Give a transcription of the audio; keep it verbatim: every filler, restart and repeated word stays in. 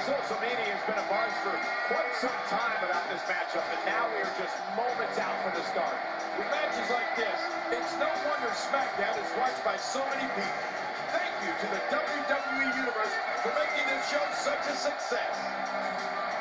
Social media has been a buzz for quite some time about this matchup, and now we are just moments out from the start. With matches like this, it's no wonder SmackDown is watched by so many people. Thank you to the W W E Universe for making this show such a success.